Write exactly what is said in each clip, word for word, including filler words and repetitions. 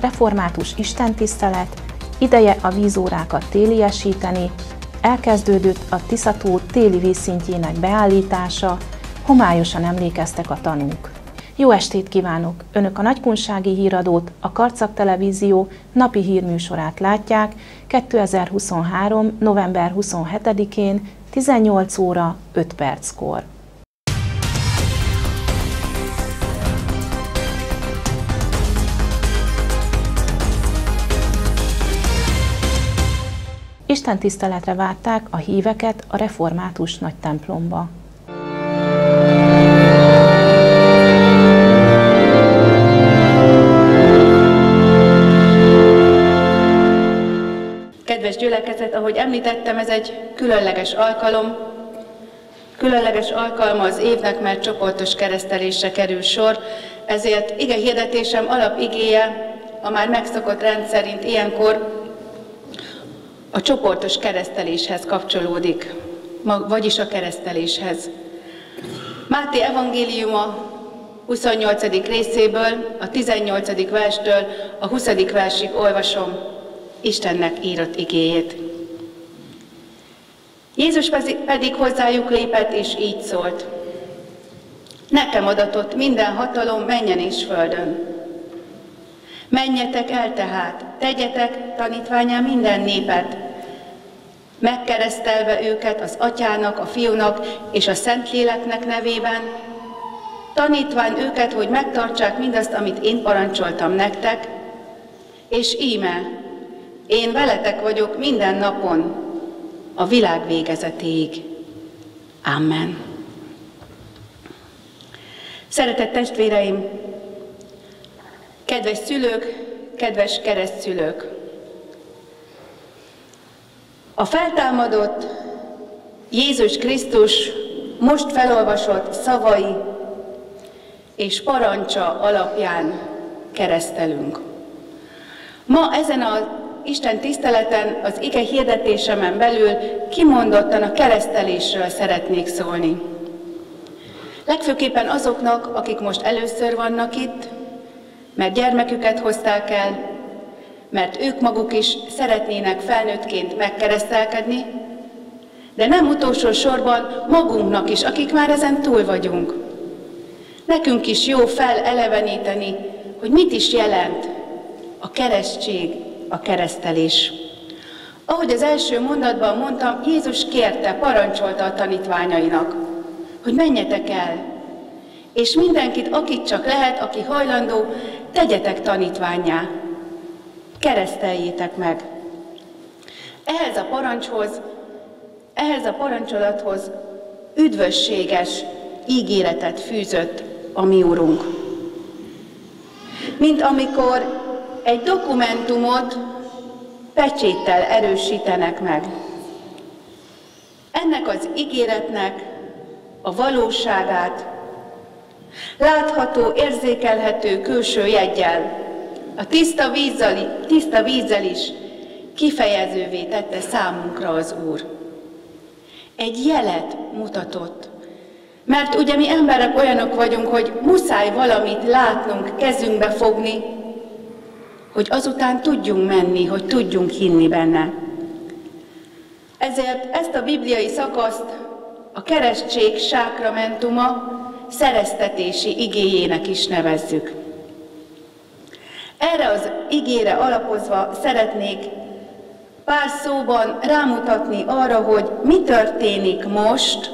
református istentisztelet, ideje a vízórákat téliesíteni, elkezdődött a Tisza-tó téli vízszintjének beállítása, homályosan emlékeztek a tanúk. Jó estét kívánok! Önök a Nagykunsági Híradót, a Karcag Televízió napi hírműsorát látják kétezer-huszonhárom. november huszonhetedikén tizennyolc óra öt perckor. Istentiszteletre várták a híveket a református nagytemplomba. Kedves gyülekezet, ahogy említettem, ez egy különleges alkalom. Különleges alkalma az évnek, mert csoportos keresztelésre kerül sor, ezért ige hirdetésem alapigéje a már megszokott rend szerint ilyenkor a csoportos kereszteléshez kapcsolódik, vagyis a kereszteléshez. Máté evangéliuma huszonnyolcadik részéből, a tizennyolcadik verstől a huszadik versig olvasom Istennek írott igéjét. Jézus pedig hozzájuk lépett, és így szólt: Nekem adatott minden hatalom mennyen és földön. Menjetek el tehát, tegyetek tanítvánnyá minden népet, megkeresztelve őket az Atyának, a Fiúnak és a Szentléleknek nevében, tanítván őket, hogy megtartsák mindazt, amit én parancsoltam nektek, és íme, én veletek vagyok minden napon, a világ végezetéig. Amen. Szeretett testvéreim, kedves szülők, kedves keresztszülők! A feltámadott Jézus Krisztus most felolvasott szavai és parancsa alapján keresztelünk. Ma ezen az Isten tiszteleten, az ige hirdetésemen belül kimondottan a keresztelésről szeretnék szólni. Legfőképpen azoknak, akik most először vannak itt, mert gyermeküket hozták el, mert ők maguk is szeretnének felnőttként megkeresztelkedni, de nem utolsó sorban magunknak is, akik már ezen túl vagyunk. Nekünk is jó feleleveníteni, hogy mit is jelent a keresztség, a keresztelés. Ahogy az első mondatban mondtam, Jézus kérte, parancsolta a tanítványainak, hogy menjetek el, és mindenkit, akit csak lehet, aki hajlandó, tegyetek tanítvánnyá, kereszteljétek meg. Ehhez a parancshoz, ehhez a parancsolathoz üdvösséges ígéretet fűzött a mi Urunk. Mint amikor egy dokumentumot pecséttel erősítenek meg. Ennek az ígéretnek a valóságát látható, érzékelhető külső jeggyel, a tiszta vízzel, tiszta vízzel is kifejezővé tette számunkra az Úr. Egy jelet mutatott, mert ugye mi emberek olyanok vagyunk, hogy muszáj valamit látnunk, kezünkbe fogni, hogy azután tudjunk menni, hogy tudjunk hinni benne. Ezért ezt a bibliai szakaszt a keresztség sákramentuma szereztetési igéjének is nevezzük. Erre az igére alapozva szeretnék pár szóban rámutatni arra, hogy mi történik most,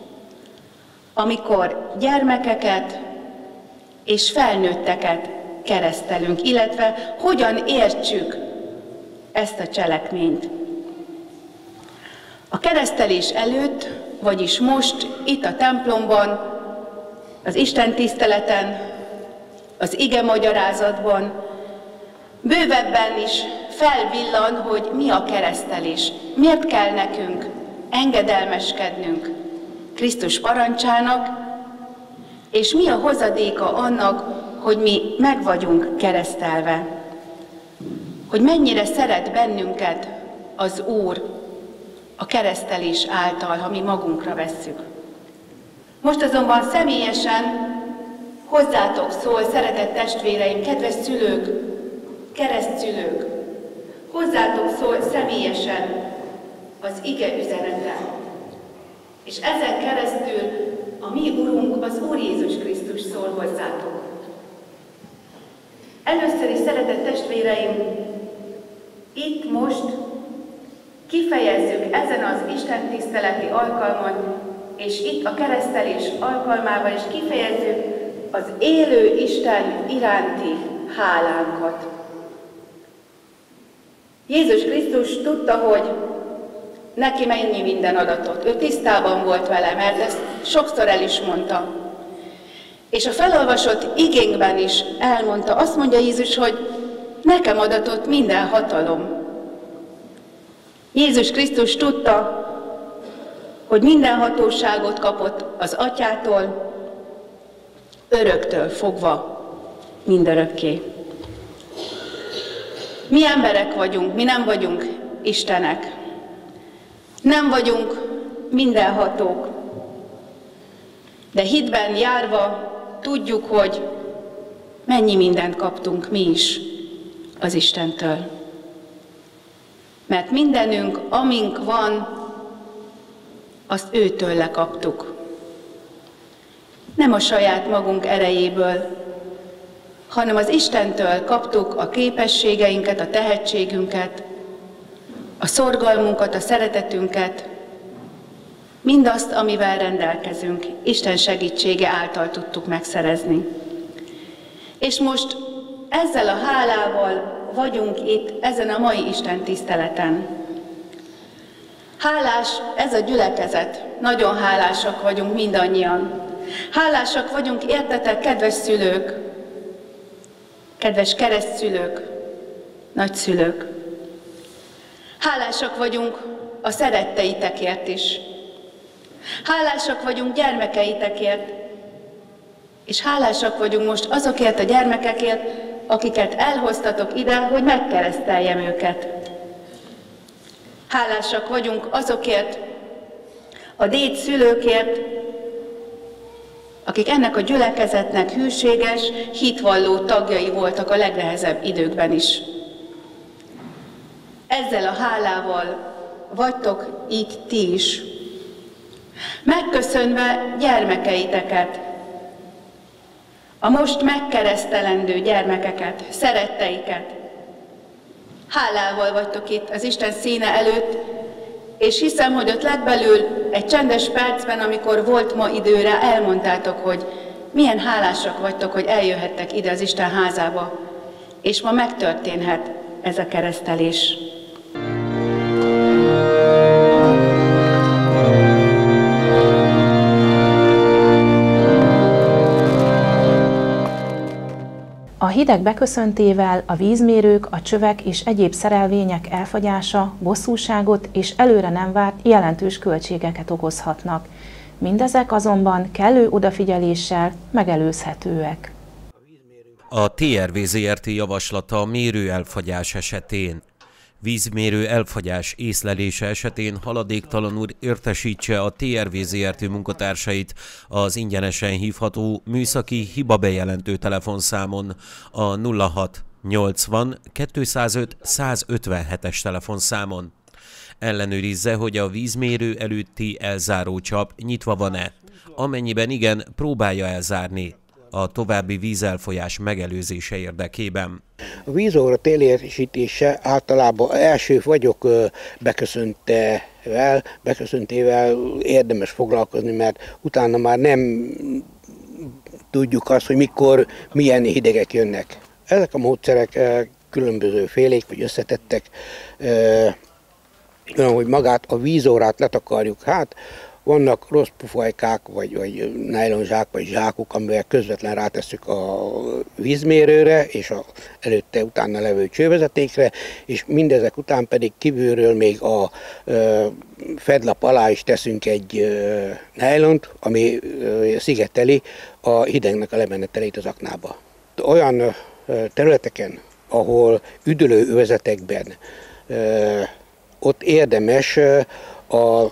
amikor gyermekeket és felnőtteket keresztelünk, illetve hogyan értsük ezt a cselekményt. A keresztelés előtt, vagyis most itt a templomban, az Isten tiszteleten, az ige magyarázatban bővebben is felvillan, hogy mi a keresztelés. Miért kell nekünk engedelmeskednünk Krisztus parancsának, és mi a hozadéka annak, hogy mi meg vagyunk keresztelve. Hogy mennyire szeret bennünket az Úr a keresztelés által, ha mi magunkra vesszük. Most azonban személyesen hozzátok szól, szeretett testvéreim, kedves szülők, keresztszülők, hozzátok szól személyesen az ige üzenete. És ezen keresztül a mi Urunk, az Úr Jézus Krisztus szól hozzátok. Először is, szeretett testvéreim, itt most kifejezzük ezen az Isten tiszteleti alkalmon, és itt a keresztelés alkalmával is kifejezzük az élő Isten iránti hálánkat. Jézus Krisztus tudta, hogy neki mennyi minden adatot. Ő tisztában volt vele, mert ezt sokszor el is mondta. És a felolvasott igénkben is elmondta, azt mondja Jézus, hogy nekem adatott minden hatalom. Jézus Krisztus tudta, hogy minden hatóságot kapott az Atyától, öröktől fogva mindörökké. Mi emberek vagyunk, mi nem vagyunk Istenek. Nem vagyunk mindenhatók. De hitben járva tudjuk, hogy mennyi mindent kaptunk mi is az Istentől. Mert mindenünk, amink van, azt őtől lekaptuk. Nem a saját magunk erejéből, hanem az Istentől kaptuk a képességeinket, a tehetségünket, a szorgalmunkat, a szeretetünket, mindazt, amivel rendelkezünk, Isten segítsége által tudtuk megszerezni. És most ezzel a hálával vagyunk itt, ezen a mai Isten tiszteleten. Hálás ez a gyülekezet, nagyon hálásak vagyunk mindannyian. Hálásak vagyunk, értetek, kedves szülők, kedves keresztszülők, nagyszülők. Hálásak vagyunk a szeretteitekért is. Hálásak vagyunk gyermekeitekért, és hálásak vagyunk most azokért a gyermekekért, akiket elhoztatok ide, hogy megkereszteljem őket. Hálásak vagyunk azokért a dédszülőkért, akik ennek a gyülekezetnek hűséges, hitvalló tagjai voltak a legnehezebb időkben is. Ezzel a hálával vagytok itt ti is, megköszönve gyermekeiteket, a most megkeresztelendő gyermekeket, szeretteiket. Hálával vagytok itt az Isten színe előtt, és hiszem, hogy ott legbelül egy csendes percben, amikor volt ma időre, elmondtátok, hogy milyen hálásak vagytok, hogy eljöhettek ide az Isten házába, és ma megtörténhet ez a keresztelés. A hideg beköszöntével a vízmérők, a csövek és egyéb szerelvények elfagyása bosszúságot és előre nem várt jelentős költségeket okozhatnak. Mindezek azonban kellő odafigyeléssel megelőzhetőek. A té er vé zé er té javaslata a mérő elfagyás esetén. Vízmérő elfagyás észlelése esetén haladéktalanul értesítse a té er vé zé er té munkatársait az ingyenesen hívható műszaki hibabejelentő telefonszámon, a nulla hat nyolcvan kétszázöt százötvenhetes telefonszámon. Ellenőrizze, hogy a vízmérő előtti elzáró csap nyitva van-e. Amennyiben igen, próbálja elzárni a további vízelfolyás megelőzése érdekében. A vízóra térésítése általában első vagyok beköszöntével, beköszöntével érdemes foglalkozni, mert utána már nem tudjuk azt, hogy mikor milyen hidegek jönnek. Ezek a módszerek különböző félék vagy összetettek, olyan, hogy magát a vízórát letakarjuk. Hát vannak rossz pufajkák, vagy, vagy nájlonzsák, vagy zsákok, amivel közvetlen rátesszük a vízmérőre, és a előtte utána levő csővezetékre, és mindezek után pedig kívülről még a ö, fedlap alá is teszünk egy ö, nájlont, ami ö, szigeteli a hidegnek a lemenetelét az aknába. Olyan ö, területeken, ahol üdülő övezetekben ö, ott érdemes ö, a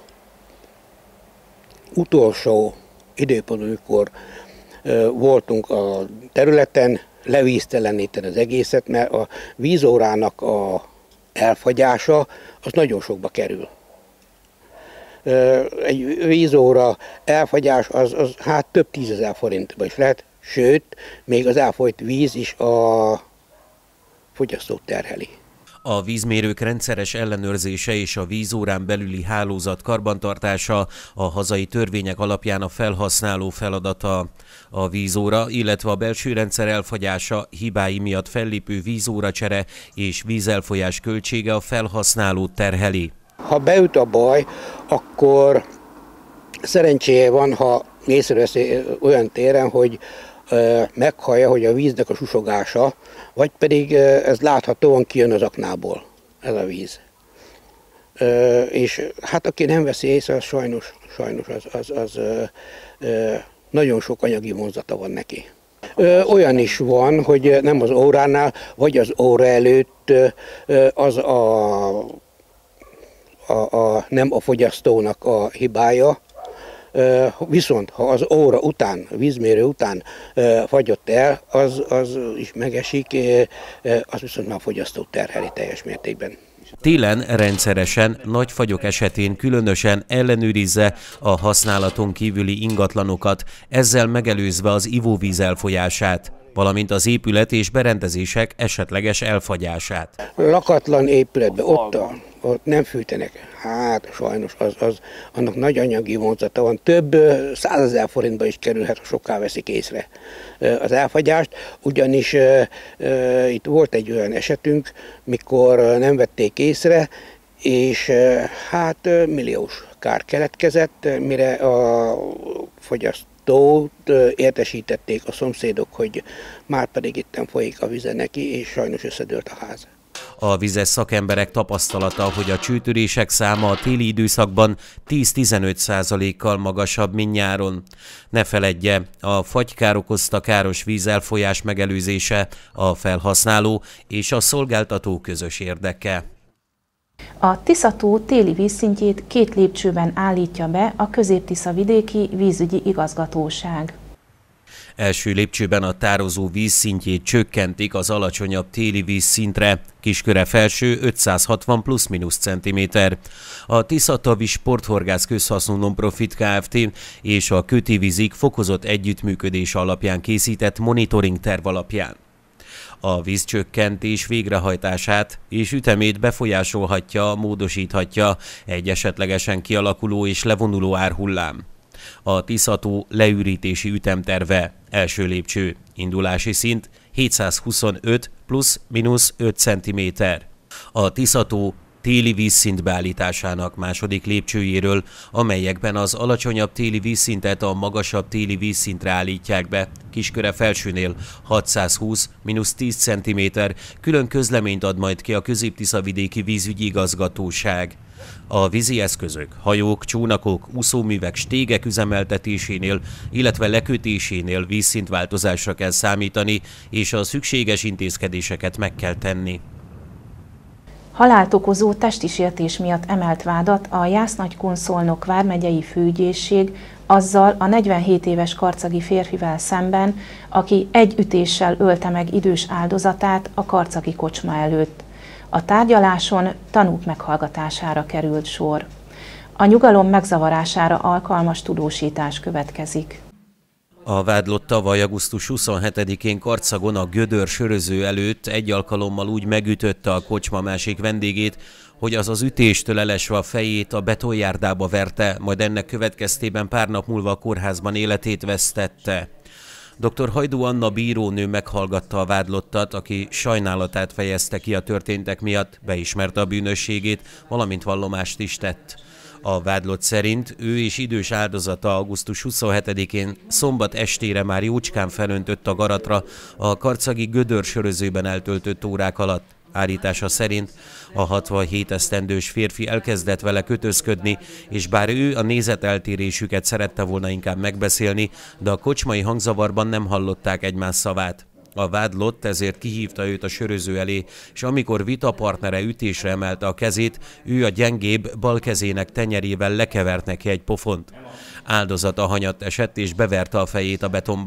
utolsó időpontban, amikor voltunk a területen, levízteleníteni az egészet, mert a vízórának a elfagyása az nagyon sokba kerül. Egy vízóra elfagyás az, az hát több tízezer forintba is lehet, sőt, még az elfolyt víz is a fogyasztót terheli. A vízmérők rendszeres ellenőrzése és a vízórán belüli hálózat karbantartása a hazai törvények alapján a felhasználó feladata. A vízóra, illetve a belső rendszer elfagyása, hibái miatt fellépő vízóracsere és vízelfolyás költsége a felhasználót terheli. Ha beüt a baj, akkor szerencséje van, ha észreveszi olyan téren, hogy meghallja, hogy a víznek a susogása, vagy pedig ez láthatóan kijön az aknából, ez a víz. És hát aki nem veszi észre, az sajnos, sajnos az, az, az nagyon sok anyagi vonzata van neki. Olyan is van, hogy nem az óránál, vagy az óra előtt az a, a, a, nem a fogyasztónak a hibája, viszont ha az óra után, vízmérő után fagyott el, az, az is megesik, az viszont már a fogyasztót terheli teljes mértékben. Télen rendszeresen, nagy fagyok esetén különösen ellenőrizze a használaton kívüli ingatlanokat, ezzel megelőzve az ivóvíz elfolyását, valamint az épület és berendezések esetleges elfagyását. Lakatlan épületben ott, a, ott nem fűtenek, hát sajnos az, az, annak nagy anyagi vonzata van. Több százezer forintba is kerülhet, ha soká veszik észre az elfagyást, ugyanis e, e, itt volt egy olyan esetünk, mikor nem vették észre, és e, hát milliós kár keletkezett, mire a fogyasztót értesítették a szomszédok, hogy már pedig itten folyik a vize neki, és sajnos összedőlt a ház. A vizes szakemberek tapasztalata, hogy a csőtörések száma a téli időszakban tíz-tizenöt százalékkal magasabb, mint nyáron. Ne feledje, a fagykár okozta káros vízelfolyás megelőzése a felhasználó és a szolgáltató közös érdeke. A Tisza-tó téli vízszintjét két lépcsőben állítja be a Közép-Tisza-vidéki vízügyi igazgatóság. Első lépcsőben a tározó vízszintjét csökkentik az alacsonyabb téli vízszintre, Kisköre felső ötszázhatvan plusz-minusz centiméter. A Tisza-Tavi Sporthorgász Közhasznú Nonprofit Kft. És a Kötivízig fokozott együttműködés alapján készített monitoring terv alapján. A vízcsökkentés végrehajtását és ütemét befolyásolhatja, módosíthatja egy esetlegesen kialakuló és levonuló árhullám. A Tisza-tó leürítési ütemterve, első lépcső, indulási szint hétszázhuszonöt plusz-minusz öt centiméter. A Tisza-tó téli vízszint beállításának második lépcsőjéről, amelyekben az alacsonyabb téli vízszintet a magasabb téli vízszintre állítják be, Kisköre felsőnél hatszázhúsz mínusz tíz centiméter, külön közleményt ad majd ki a Közép-Tisza-vidéki vízügyi igazgatóság. A vízi eszközök, hajók, csónakok, úszóművek, stégek üzemeltetésénél, illetve lekötésénél vízszintváltozásra kell számítani, és a szükséges intézkedéseket meg kell tenni. Halált okozó testi sértés miatt emelt vádat a Jász-Nagykun-Szolnok vármegyei főügyészség azzal a negyvenhét éves karcagi férfivel szemben, aki egy ütéssel ölte meg idős áldozatát a karcagi kocsma előtt. A tárgyaláson tanúk meghallgatására került sor. A nyugalom megzavarására alkalmas tudósítás következik. A vádlott tavaly augusztus huszonhetedikén Karcagon a Gödör söröző előtt egy alkalommal úgy megütötte a kocsma másik vendégét, hogy az az ütéstől elesve a fejét a betonjárdába verte, majd ennek következtében pár nap múlva a kórházban életét vesztette. doktor Hajdú Anna bírónő meghallgatta a vádlottat, aki sajnálatát fejezte ki a történtek miatt, beismerte a bűnösségét, valamint vallomást is tett. A vádlott szerint ő és idős áldozata augusztus huszonhetedikén szombat estére már jócskán felöntött a garatra a karcagi Gödör sörözőben eltöltött órák alatt. Állítása szerint a hatvanhét esztendős férfi elkezdett vele kötözködni, és bár ő a nézeteltérésüket szerette volna inkább megbeszélni, de a kocsmai hangzavarban nem hallották egymás szavát. A vádlott ezért kihívta őt a söröző elé, és amikor vitapartnere ütésre emelte a kezét, ő a gyengébb bal kezének tenyerével lekevert neki egy pofont. Áldozata hanyatt esett és beverte a fejét a betonba.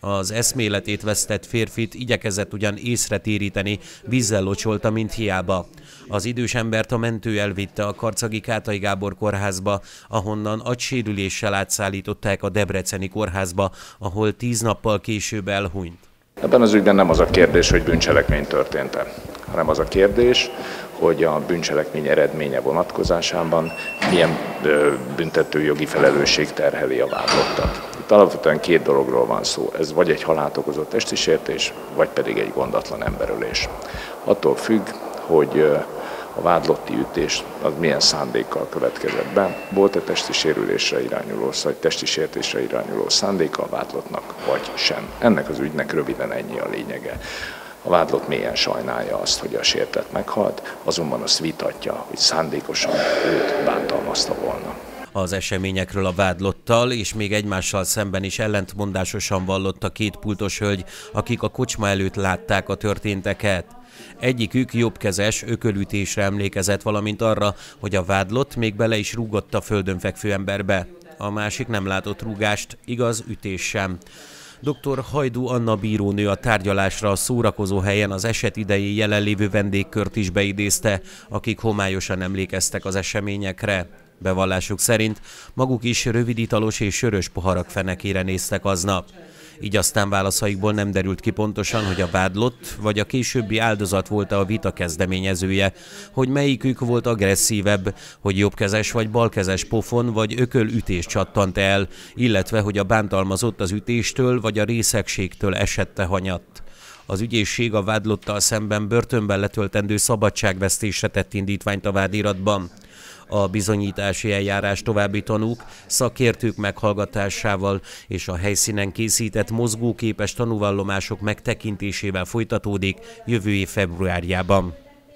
Az eszméletét vesztett férfit igyekezett ugyan észre téríteni, vízzel locsolta, mint hiába. Az idős embert a mentő elvitte a karcagi Kátai Gábor kórházba, ahonnan agysérüléssel átszállították a debreceni kórházba, ahol tíz nappal később elhunyt. Ebben az ügyben nem az a kérdés, hogy bűncselekmény történt-e, hanem az a kérdés, hogy a bűncselekmény eredménye vonatkozásában milyen büntetőjogi felelősség terheli a vádlottat. Itt alapvetően két dologról van szó, ez vagy egy halált okozó testi sértés, vagy pedig egy gondatlan emberölés. Attól függ, hogy a vádlotti ütés az milyen szándékkal következett be, volt-e testi sérülésre irányuló, vagy testi sértésre irányuló szándéka a vádlottnak, vagy sem. Ennek az ügynek röviden ennyi a lényege. A vádlott mélyen sajnálja azt, hogy a sértett meghalt, azonban azt vitatja, hogy szándékosan őt bántalmazta volna. Az eseményekről a vádlottal és még egymással szemben is ellentmondásosan vallott a két pultos hölgy, akik a kocsma előtt látták a történteket. Egyikük jobbkezes ökölütésre emlékezett, valamint arra, hogy a vádlott még bele is rúgott a földön fekvő emberbe. A másik nem látott rúgást, igaz, ütés sem. doktor Hajdú Anna bírónő a tárgyalásra a szórakozó helyen az eset idején jelenlévő vendégkört is beidézte, akik homályosan emlékeztek az eseményekre. Bevallásuk szerint maguk is röviditalos és sörös poharak fenekére néztek aznap. Így aztán válaszaikból nem derült ki pontosan, hogy a vádlott vagy a későbbi áldozat volt a vita kezdeményezője, hogy melyikük volt agresszívebb, hogy jobbkezes vagy balkezes pofon vagy ökölütés csattant el, illetve hogy a bántalmazott az ütéstől vagy a részegségtől esette hanyatt. Az ügyészség a vádlottal szemben börtönben letöltendő szabadságvesztésre tett indítványt a vádiratban. A bizonyítási eljárás további tanúk, szakértők meghallgatásával és a helyszínen készített mozgóképes tanúvallomások megtekintésével folytatódik jövő év februárjában.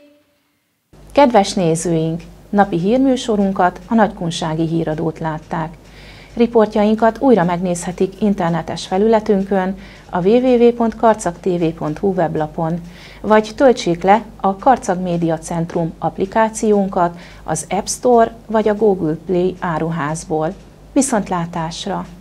Kedves nézőink! Napi hírműsorunkat, a Nagykunsági Híradót látták. Riportjainkat újra megnézhetik internetes felületünkön, a double-u double-u double-u pont karcagtv pont hu weblapon, vagy töltsék le a Karcag Média Centrum applikációnkat az App Store vagy a Google Play áruházból. Viszontlátásra!